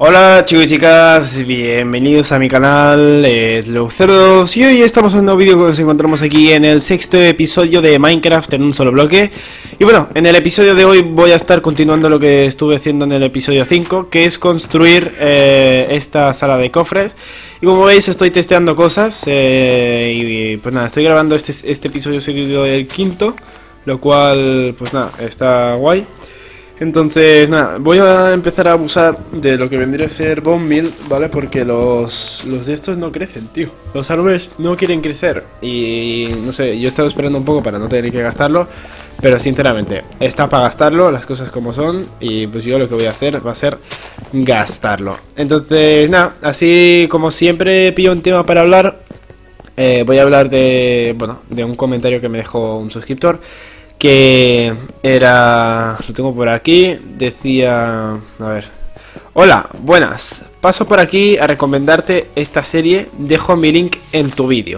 Hola chicos y chicas, bienvenidos a mi canal, Slowcerdos, y hoy estamos en un nuevo vídeo que nos encontramos aquí en el sexto episodio de Minecraft en un solo bloque. Y bueno, en el episodio de hoy voy a estar continuando lo que estuve haciendo en el episodio 5, que es construir esta sala de cofres. Y como veis estoy testeando cosas, y pues nada, estoy grabando este episodio seguido del quinto, lo cual pues nada, está guay. Entonces, nada, voy a empezar a abusar de lo que vendría a ser Bone Meal, ¿vale? Porque los de estos no crecen, tío. Los árboles no quieren crecer. Y no sé, yo he estado esperando un poco para no tener que gastarlo. Pero sinceramente, está para gastarlo, las cosas como son. Y pues yo lo que voy a hacer va a ser gastarlo. Entonces, nada, así como siempre pillo un tema para hablar. Voy a hablar de, bueno, de un comentario que me dejó un suscriptor. Que era... lo tengo por aquí. Decía... a ver. Hola, buenas. Paso por aquí a recomendarte esta serie. Dejo mi link en tu vídeo.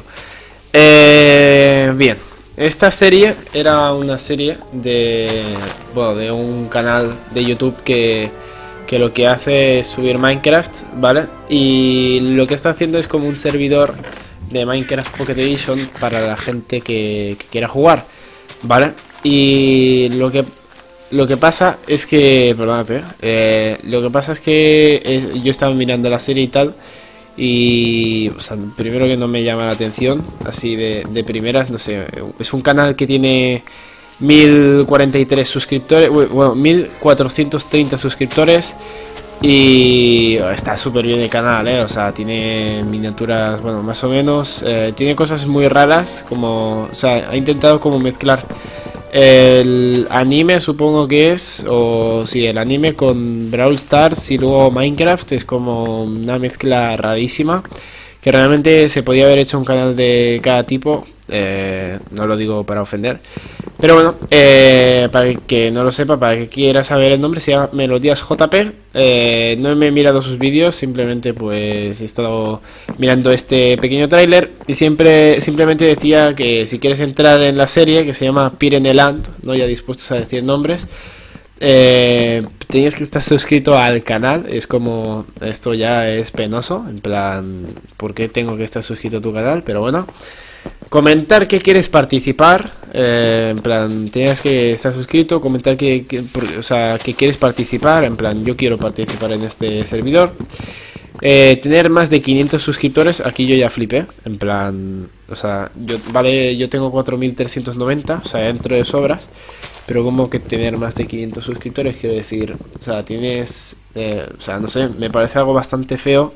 Bien. Esta serie era una serie de... bueno, de un canal de YouTube que lo que hace es subir Minecraft, ¿vale? Y lo que está haciendo es como un servidor de Minecraft Pocket Edition para la gente que quiera jugar, ¿vale? Y lo que pasa es que, perdónate, lo que pasa es que yo estaba mirando la serie y tal, y o sea, primero que no me llama la atención, así de primeras, no sé, es un canal que tiene 1043 suscriptores, bueno, 1430 suscriptores. Y está súper bien el canal, o sea, tiene miniaturas, bueno, más o menos, tiene cosas muy raras, como, o sea, ha intentado como mezclar el anime, supongo que es, o sí, el anime con Brawl Stars y luego Minecraft, es como una mezcla rarísima, que realmente se podía haber hecho un canal de cada tipo, no lo digo para ofender. Pero bueno, para el que no lo sepa, para el que quiera saber el nombre, se llama Melodías JP. No me he mirado sus vídeos, simplemente pues he estado mirando este pequeño tráiler. Y simplemente decía que si quieres entrar en la serie, que se llama Pireneland, no ya dispuestos a decir nombres, tenías que estar suscrito al canal. Es como, esto ya es penoso, en plan, ¿por qué tengo que estar suscrito a tu canal? Pero bueno. Comentar que quieres participar, en plan, tienes que estar suscrito, comentar o sea, que quieres participar, en plan, yo quiero participar en este servidor. Tener más de 500 suscriptores, aquí yo ya flipé, en plan, o sea, yo tengo 4390, o sea, entro de sobras, pero como que tener más de 500 suscriptores, quiero decir, o sea, tienes, o sea, no sé, me parece algo bastante feo.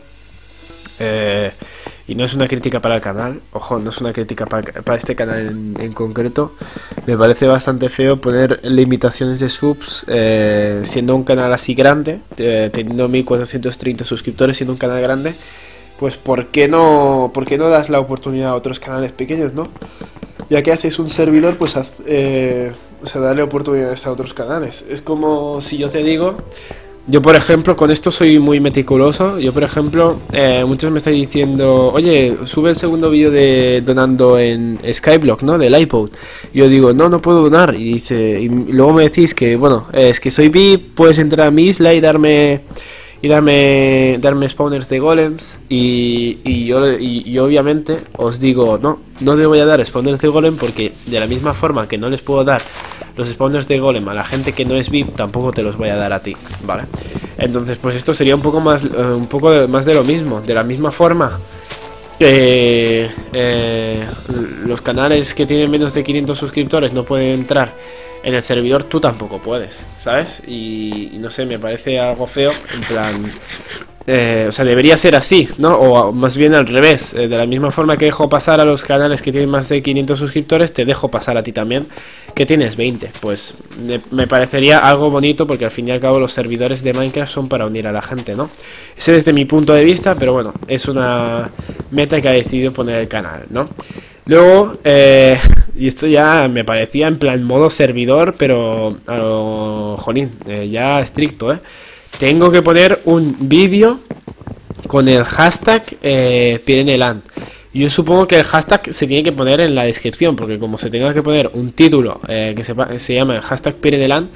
Y no es una crítica para el canal, ojo, no es una crítica para este canal en concreto. Me parece bastante feo poner limitaciones de subs, siendo un canal así grande, teniendo 1430 suscriptores, siendo un canal grande. Pues ¿por qué no das la oportunidad a otros canales pequeños, no? Ya que haces un servidor, pues o sea, darle oportunidades a otros canales. Es como si yo te digo... Yo, por ejemplo, con esto soy muy meticuloso. Yo, por ejemplo, muchos me estáis diciendo, oye, sube el segundo vídeo de donando en Skyblock, ¿no? Del iPod. Yo digo, no puedo donar. Y luego me decís que, bueno, es que soy VIP, puedes entrar a mi isla y darme spawners de golems. Y yo obviamente os digo, no le voy a dar spawners de golem, porque de la misma forma que no les puedo dar los spawners de golem a la gente que no es VIP, tampoco te los voy a dar a ti, ¿vale? Entonces pues esto sería un poco más de lo mismo. De la misma forma que los canales que tienen menos de 500 suscriptores no pueden entrar en el servidor, tú tampoco puedes, ¿sabes? Y no sé, me parece algo feo, en plan... o sea, debería ser así, ¿no? O más bien al revés, de la misma forma que dejo pasar a los canales que tienen más de 500 suscriptores, te dejo pasar a ti también, que tienes 20. Pues me parecería algo bonito, porque al fin y al cabo los servidores de Minecraft son para unir a la gente, ¿no? Ese desde mi punto de vista, pero bueno, es una meta que ha decidido poner el canal, ¿no? Luego, y esto ya me parecía en plan modo servidor, pero a lo jolín, ya estricto, tengo que poner un vídeo con el hashtag Pireneland. Yo supongo que el hashtag se tiene que poner en la descripción, porque como se tenga que poner un título que se llama el hashtag Pireneland,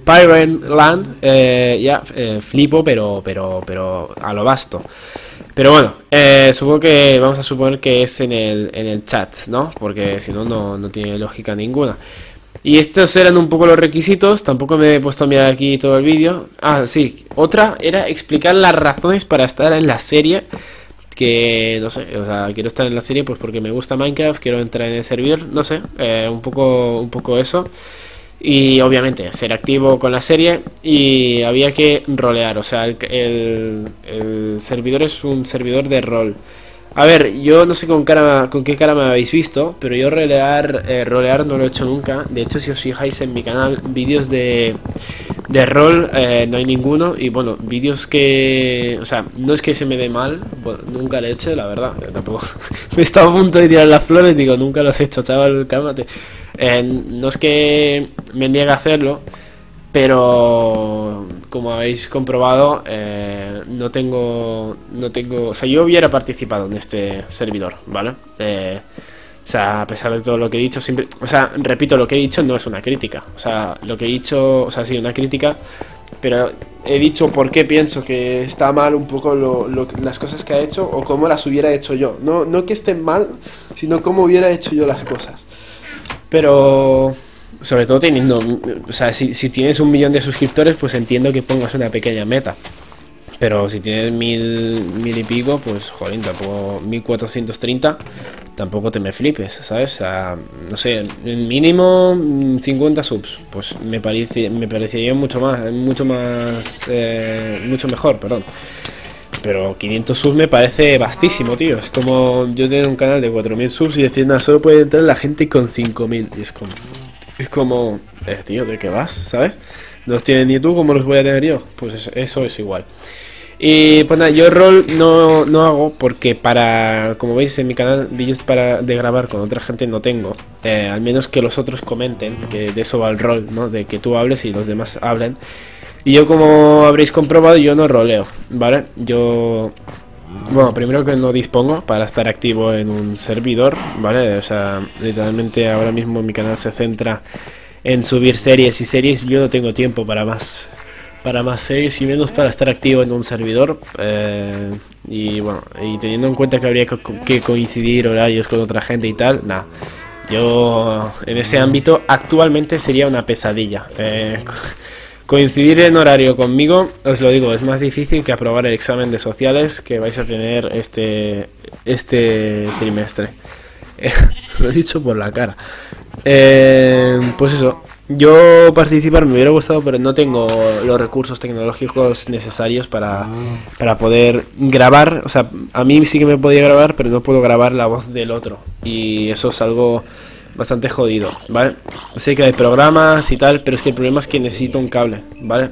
Spyro Land, flipo, pero a lo vasto. Pero bueno, supongo que vamos a suponer que es en el chat, ¿no? Porque si no, no tiene lógica ninguna. Y estos eran un poco los requisitos. Tampoco me he puesto a mirar aquí todo el vídeo. Ah, sí, otra era explicar las razones para estar en la serie. Que no sé, o sea, quiero estar en la serie pues porque me gusta Minecraft, quiero entrar en el servidor, no sé, un poco eso. Y obviamente ser activo con la serie. Y había que rolear, o sea, el servidor es un servidor de rol. A ver, yo no sé con qué cara me habéis visto, pero yo rolear no lo he hecho nunca. De hecho, si os fijáis en mi canal, vídeos de rol no hay ninguno. Y bueno, vídeos que... O sea, no es que se me dé mal, bueno, nunca lo he hecho, la verdad. Tampoco me estaba a punto de tirar las flores, digo, nunca los he hecho, chaval, cálmate. No es que me niegue a hacerlo, pero como habéis comprobado, no tengo, o sea, yo hubiera participado en este servidor, ¿vale? O sea, a pesar de todo lo que he dicho, siempre, o sea, repito, lo que he dicho no es una crítica, o sea, lo que he dicho, o sea, sí, una crítica, pero he dicho por qué pienso que está mal un poco las cosas que ha hecho o cómo las hubiera hecho yo, no que estén mal, sino cómo hubiera hecho yo las cosas. Pero sobre todo teniendo, o sea, si tienes 1 millón de suscriptores, pues entiendo que pongas una pequeña meta. Pero si tienes mil y pico, pues joder, tampoco 1430, tampoco te me flipes, ¿sabes? O sea, no sé, mínimo 50 subs, pues me parecería mucho mejor, perdón. Pero 500 subs me parece vastísimo, tío. Es como yo tener un canal de 4000 subs y decir, nada, solo puede entrar la gente con 5000. Y es como, tío, ¿de qué vas? ¿Sabes? No los tienes ni tú, ¿cómo los voy a tener yo? Pues eso es igual. Y pues nada, yo rol no hago porque como veis en mi canal, vídeos de grabar con otra gente no tengo. Al menos que los otros comenten, que de eso va el rol, ¿no? De que tú hables y los demás hablen. Y yo, como habréis comprobado, yo no roleo, ¿vale? Yo, bueno, primero que no dispongo para estar activo en un servidor, ¿vale? O sea, literalmente ahora mismo mi canal se centra en subir series y series. Yo no tengo tiempo para más series y menos para estar activo en un servidor. Y bueno, y teniendo en cuenta que habría que coincidir horarios con otra gente y tal, nada. Yo en ese ámbito actualmente sería una pesadilla. Coincidir en horario conmigo, os lo digo, es más difícil que aprobar el examen de sociales que vais a tener este trimestre. Lo he dicho por la cara. Pues eso, yo participar me hubiera gustado, pero no tengo los recursos tecnológicos necesarios para poder grabar. O sea, a mí sí que me podía grabar, pero no puedo grabar la voz del otro. Y eso es algo bastante jodido, ¿vale? Sé que hay programas y tal, pero es que el problema es que necesito un cable, ¿vale?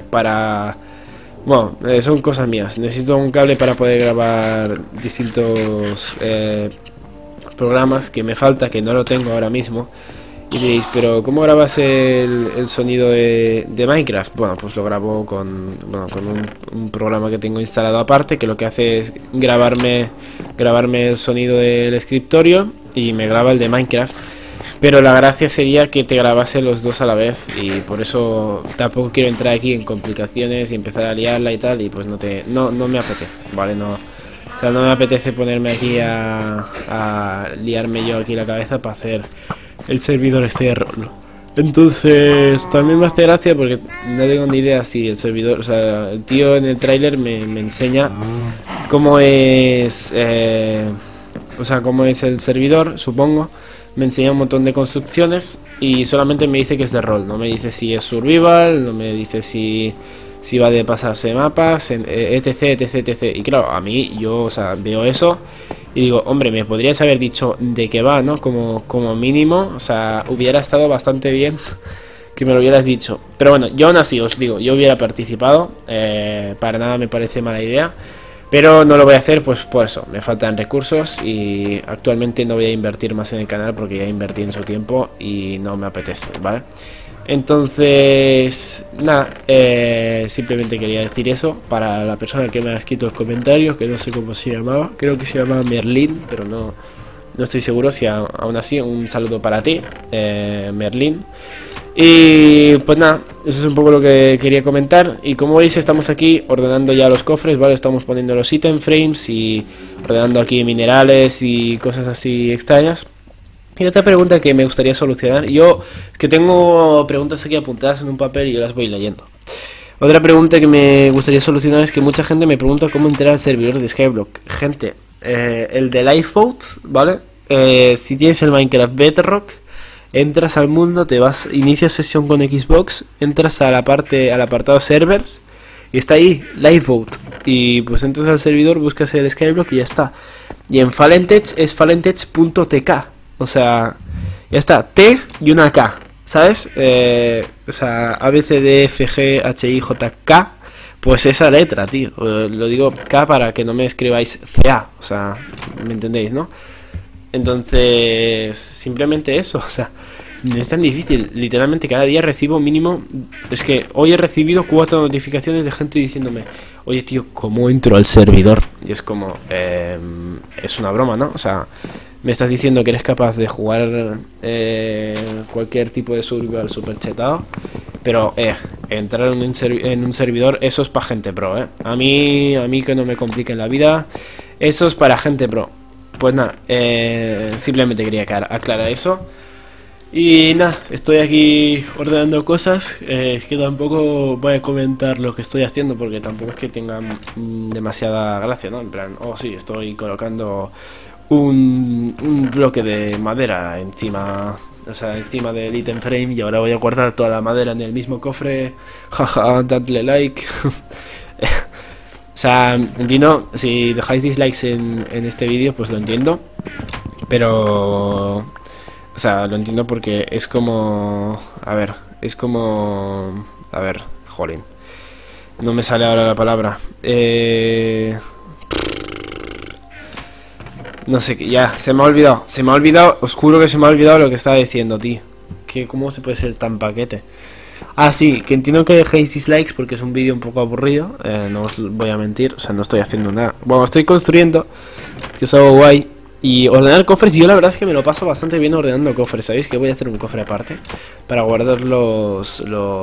Bueno, son cosas mías. Necesito un cable para poder grabar distintos programas que me falta, que no lo tengo ahora mismo. Y diréis, pero ¿cómo grabas el sonido de Minecraft? Bueno, pues lo grabo con un programa que tengo instalado aparte, que lo que hace es grabarme el sonido del escritorio y me graba el de Minecraft. Pero la gracia sería que te grabase los dos a la vez, y por eso tampoco quiero entrar aquí en complicaciones y empezar a liarla y tal, y pues no me apetece, ¿vale? O sea, no me apetece ponerme aquí a liarme yo aquí la cabeza para hacer el servidor este de rol. Entonces también me hace gracia porque no tengo ni idea si el servidor, o sea, el tío en el tráiler me enseña cómo es, o sea, cómo es el servidor, supongo. Me enseña un montón de construcciones y solamente me dice que es de rol. No me dice si es survival, no me dice si va de pasarse mapas, etc, etc, etc. Y claro, a mí, yo, o sea, veo eso y digo, hombre, me podrías haber dicho de qué va, ¿no? Como mínimo, o sea, hubiera estado bastante bien que me lo hubieras dicho. Pero bueno, yo aún así os digo, yo hubiera participado, para nada me parece mala idea. Pero no lo voy a hacer, pues por eso, me faltan recursos y actualmente no voy a invertir más en el canal porque ya invertí en su tiempo y no me apetece, ¿vale? Entonces, nada, simplemente quería decir eso para la persona que me ha escrito los comentarios, que no sé cómo se llamaba, creo que se llamaba Merlin, pero no estoy seguro. Si aún así, un saludo para ti, Merlin. Y pues nada, eso es un poco lo que quería comentar. Y como veis, estamos aquí ordenando ya los cofres, ¿vale? Estamos poniendo los item frames y ordenando aquí minerales y cosas así extrañas. Y otra pregunta que me gustaría solucionar, yo que tengo preguntas aquí apuntadas en un papel y yo las voy leyendo. Otra pregunta que me gustaría solucionar es que mucha gente me pregunta cómo entrar al servidor de Skyblock. Gente, el de Lifeboat, ¿vale? Si tienes el Minecraft Bedrock, entras al mundo, te vas, inicias sesión con Xbox, entras a la parte, al apartado servers y está ahí, Lifeboat. Y pues entras al servidor, buscas el Skyblock y ya está. Y en Falentech es falentech.tk. O sea, ya está, T y una K, ¿sabes? O sea, A, B, C, D, F, G, H, I, J, K. Pues esa letra, tío. Lo digo K para que no me escribáis CA. O sea, ¿me entendéis, no? Entonces, simplemente eso. O sea, no es tan difícil. Literalmente cada día recibo mínimo... Es que hoy he recibido 4 notificaciones de gente diciéndome: oye, tío, ¿cómo entro al servidor? Y es como... es una broma, ¿no? O sea... Me estás diciendo que eres capaz de jugar cualquier tipo de survival super chetado, pero entrar en un servidor, eso es para gente pro, A mí que no me compliquen la vida, eso es para gente pro. Pues nada, simplemente quería aclarar eso. Y nada, estoy aquí ordenando cosas, es que tampoco voy a comentar lo que estoy haciendo porque tampoco es que tengan demasiada gracia, ¿no? En plan, oh sí, estoy colocando un bloque de madera encima, o sea, encima del item frame y ahora voy a guardar toda la madera en el mismo cofre, jaja, dadle like. O sea, entiendo, si dejáis dislikes en este vídeo, pues lo entiendo, pero... O sea, lo entiendo porque es como... A ver, es como... A ver, jolín. No me sale ahora la palabra. No sé, ya, se me ha olvidado. Se me ha olvidado, os juro que se me ha olvidado lo que estaba diciendo, tío. Que cómo se puede ser tan paquete. Ah, sí, que entiendo que dejéis dislikes porque es un vídeo un poco aburrido. No os voy a mentir, o sea, no estoy haciendo nada. Bueno, estoy construyendo, que es algo guay. Y ordenar cofres, yo la verdad es que me lo paso bastante bien ordenando cofres. ¿Sabéis que voy a hacer un cofre aparte? Para guardar los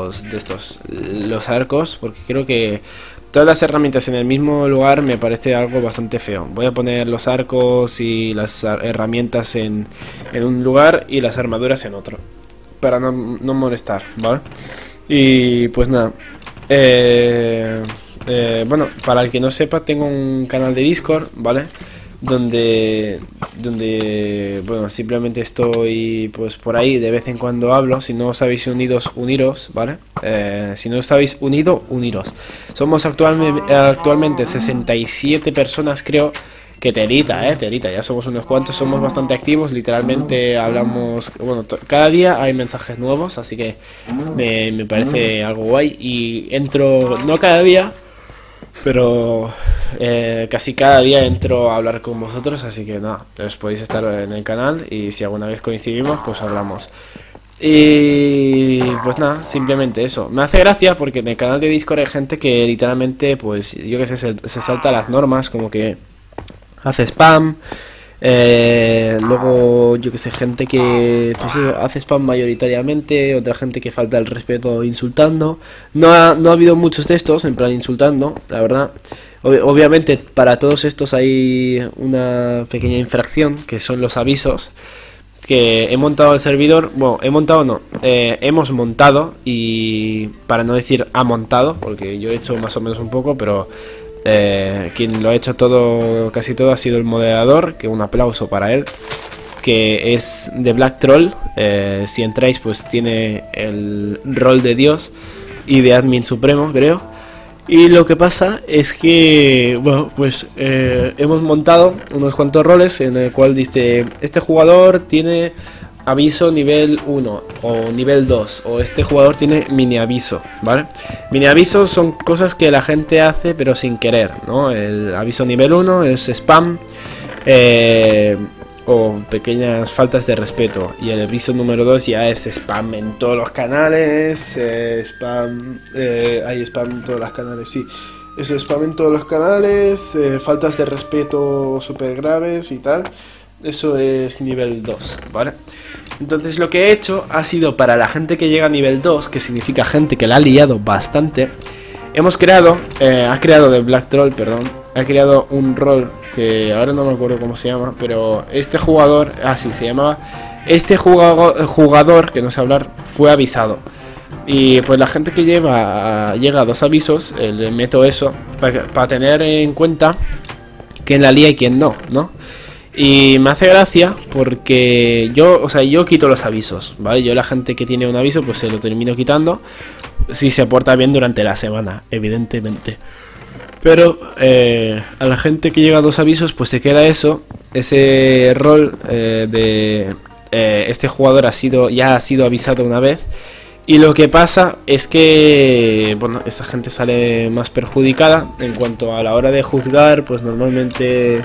arcos, porque creo que todas las herramientas en el mismo lugar me parece algo bastante feo. Voy a poner los arcos y las herramientas en un lugar y las armaduras en otro, para no molestar, ¿vale? Y pues nada, bueno, para el que no sepa, tengo un canal de Discord, ¿vale? Donde bueno, simplemente estoy pues por ahí, de vez en cuando hablo. Si no os habéis unidos, uniros, ¿vale? Si no os habéis unido, uniros. Somos actualmente 67 personas, creo. Que telita, telita, ya somos unos cuantos, somos bastante activos, literalmente hablamos, bueno, cada día hay mensajes nuevos, así que me parece algo guay. Y entro, no cada día, pero casi cada día entro a hablar con vosotros, así que nada, os podéis estar en el canal y si alguna vez coincidimos, pues hablamos. Y pues nada, simplemente eso. Me hace gracia porque en el canal de Discord hay gente que literalmente, pues yo que sé, se salta las normas, como que hace spam. Luego, yo que sé, gente que pues, hace spam mayoritariamente, otra gente que falta el respeto insultando. No ha habido muchos de estos, en plan insultando, la verdad. Obviamente, para todos estos hay una pequeña infracción, que son los avisos. Que he montado el servidor, bueno, hemos montado, y para no decir ha montado, porque yo he hecho más o menos un poco, pero... quien lo ha hecho todo, casi todo, ha sido el moderador, que un aplauso para él, que es de Black Troll. Si entráis, pues tiene el rol de Dios y de admin supremo, creo. Y lo que pasa es que, bueno, pues hemos montado unos cuantos roles en el cual dice: este jugador tiene aviso nivel 1 o nivel 2, o este jugador tiene mini aviso, ¿vale? Mini avisos son cosas que la gente hace pero sin querer, ¿no? El aviso nivel 1 es spam o pequeñas faltas de respeto, y el aviso número 2 ya es spam en todos los canales, hay spam en todos los canales, sí. Eso, spam en todos los canales, faltas de respeto súper graves y tal. Eso es nivel 2, ¿vale? Entonces lo que he hecho ha sido para la gente que llega a nivel 2, que significa gente que la ha liado bastante. Hemos creado, ha creado de Black Troll, perdón, ha creado un rol que ahora no me acuerdo cómo se llama, pero este jugador, así se llamaba, este jugador, que no sé hablar, fue avisado. Y pues la gente que llega a 2 avisos, le meto eso para tener en cuenta quién la lía y quién no, ¿no? Y me hace gracia porque yo, o sea, yo quito los avisos, ¿vale? Yo la gente que tiene un aviso, pues se lo termino quitando si se porta bien durante la semana, evidentemente. Pero a la gente que llega a 2 avisos, pues se queda eso, ese rol de este jugador ya ha sido avisado una vez. Y lo que pasa es que, bueno, esta gente sale más perjudicada en cuanto a la hora de juzgar, pues normalmente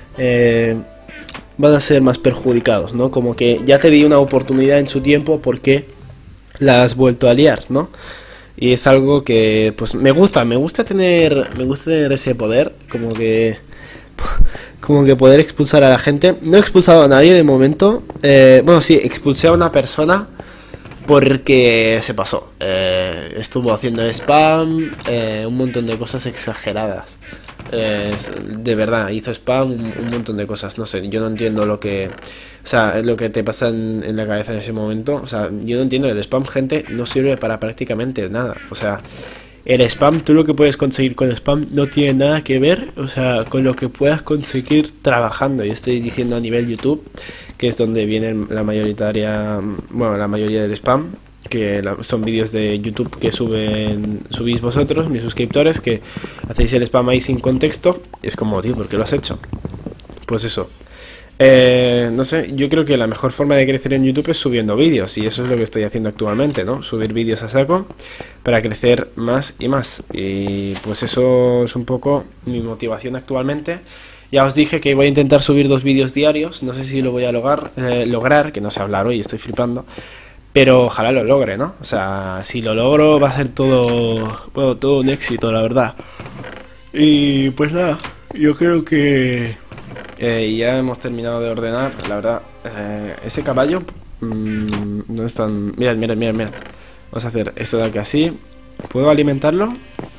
van a ser más perjudicados, ¿no? Como que ya te di una oportunidad en su tiempo porque la has vuelto a liar, ¿no? Y es algo que, pues, me gusta tener ese poder, como que poder expulsar a la gente. No he expulsado a nadie de momento, bueno, sí, expulsé a una persona porque se pasó, estuvo haciendo spam, un montón de cosas exageradas. De verdad, hizo spam, un montón de cosas, no sé, yo no entiendo lo que... O sea, lo que te pasa en la cabeza en ese momento. O sea, yo no entiendo, el spam, gente, no sirve para prácticamente nada. O sea, el spam, tú lo que puedes conseguir con spam no tiene nada que ver, o sea, con lo que puedas conseguir trabajando. Yo estoy diciendo a nivel YouTube, que es donde viene la mayoría del spam, que son vídeos de YouTube que subís vosotros, mis suscriptores, que hacéis el spam ahí sin contexto. Y es como, tío, ¿por qué lo has hecho? Pues eso. No sé, yo creo que la mejor forma de crecer en YouTube es subiendo vídeos, y eso es lo que estoy haciendo actualmente, ¿no? Subir vídeos a saco para crecer más y más. Y pues eso es un poco mi motivación actualmente. Ya os dije que voy a intentar subir 2 vídeos diarios. No sé si lo voy a lograr, que no sé hablar hoy, estoy flipando. Pero ojalá lo logre, ¿no? O sea, si lo logro va a ser todo, bueno, todo un éxito, la verdad. Y pues nada, yo creo que ya hemos terminado de ordenar, la verdad. Ese caballo no es tan... Mirad. Vamos a hacer esto de aquí así. ¿Puedo alimentarlo?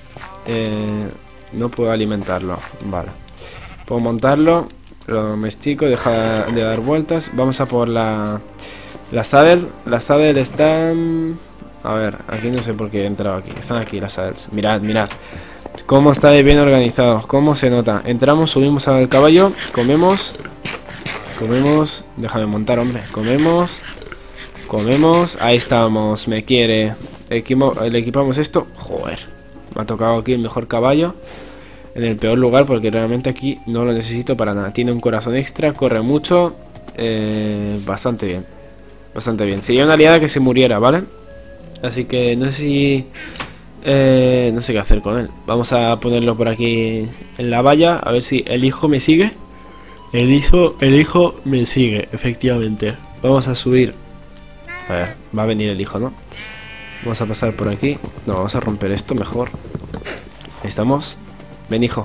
No puedo alimentarlo, vale. Puedo montarlo, lo domestico, deja de dar vueltas. Vamos a por la saddle. Las saddle están... A ver, aquí no sé por qué he entrado aquí. Están aquí las saddles. Mirad. Cómo está de bien organizado, cómo se nota. Entramos, subimos al caballo, comemos. Déjame montar, hombre. Comemos. Ahí estamos, me quiere. Le equipamos esto. Joder, me ha tocado aquí el mejor caballo en el peor lugar, porque realmente aquí no lo necesito para nada. Tiene un corazón extra, corre mucho. Bastante bien. Sería una aliada que se muriera, ¿vale? Así que no sé si... no sé qué hacer con él. Vamos a ponerlo por aquí en la valla, a ver si el hijo me sigue. El hijo me sigue, efectivamente. Vamos a subir. A ver, va a venir el hijo, ¿no? Vamos a pasar por aquí. No, vamos a romper esto mejor. Ahí estamos. Ven, hijo.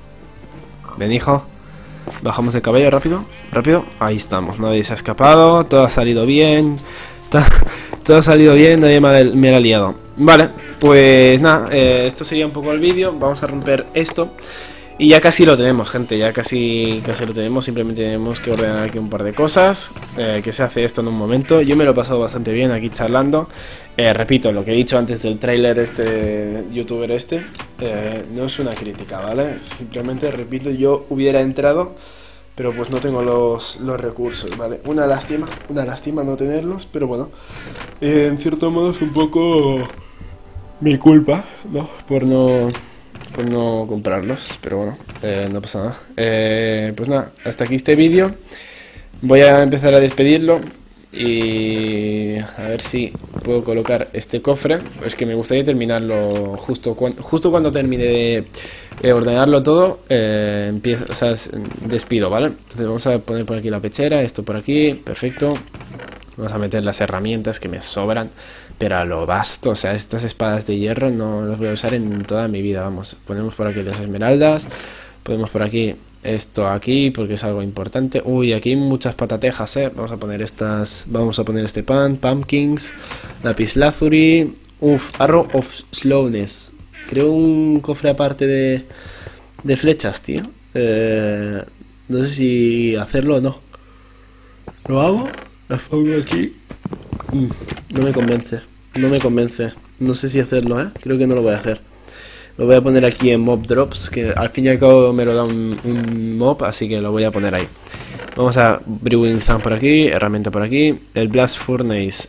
Bajamos de caballo, rápido. Ahí estamos, nadie se ha escapado. Todo ha salido bien. Todo ha salido bien, nadie me la ha liado. Vale, pues nada, esto sería un poco el vídeo. Vamos a romper esto y ya casi lo tenemos, gente. Ya casi lo tenemos. Simplemente tenemos que ordenar aquí un par de cosas, que se hace esto en un momento. Yo me lo he pasado bastante bien aquí charlando. Repito, lo que he dicho antes del tráiler youtuber no es una crítica, ¿vale? Simplemente, repito, yo hubiera entrado, pero pues no tengo los recursos, ¿vale? Una lástima no tenerlos, pero bueno, en cierto modo es un poco mi culpa, ¿no? Por no comprarlos, pero bueno, no pasa nada. Pues nada, hasta aquí este vídeo. Voy a empezar a despedirlo y a ver si puedo colocar este cofre. Es que me gustaría terminarlo justo cuando termine de ordenarlo todo. Despido, ¿vale? Entonces vamos a poner por aquí la pechera, esto por aquí, perfecto. Vamos a meter las herramientas que me sobran, pero a lo vasto. O sea, estas espadas de hierro no las voy a usar en toda mi vida. Vamos, ponemos por aquí las esmeraldas, ponemos por aquí esto aquí porque es algo importante. Uy, aquí hay muchas patatejas, vamos a poner estas, vamos a poner este pan, pumpkins, lapislázuli, arrow of slowness. Creo un cofre aparte de flechas, tío. No sé si hacerlo o no. ¿Lo hago? Las pongo aquí. No me convence. No me convence. No sé si hacerlo, creo que no lo voy a hacer. Lo voy a poner aquí en mob drops, que al fin y al cabo me lo da un mob, así que lo voy a poner ahí. Vamos a brewing stand por aquí, herramienta por aquí. El blast furnace,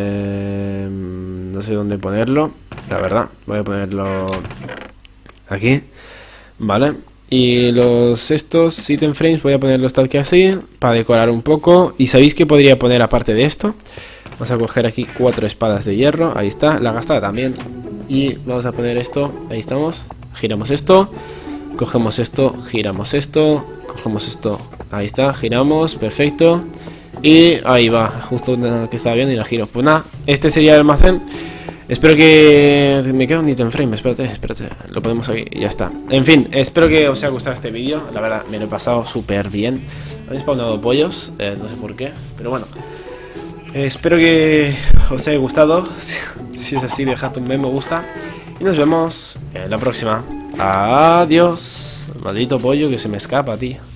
no sé dónde ponerlo, la verdad. Voy a ponerlo aquí, vale. Y estos item frames voy a ponerlos tal que así, para decorar un poco. Y sabéis que podría poner aparte de esto. Vamos a coger aquí 4 espadas de hierro, ahí está, la gastada también. Y vamos a poner esto, ahí estamos. Giramos esto, cogemos esto, giramos esto, cogemos esto, ahí está, giramos, perfecto. Y ahí va, justo que estaba viendo y la giro. Pues nada, este sería el almacén. Espero que... me queda un item frame, espérate, lo ponemos aquí y ya está. En fin, espero que os haya gustado este vídeo. La verdad, me lo he pasado súper bien. Han spawnado pollos, no sé por qué, pero bueno. Espero que os haya gustado. Si es así, dejad un me gusta. Y nos vemos en la próxima. Adiós. Maldito pollo que se me escapa, tío.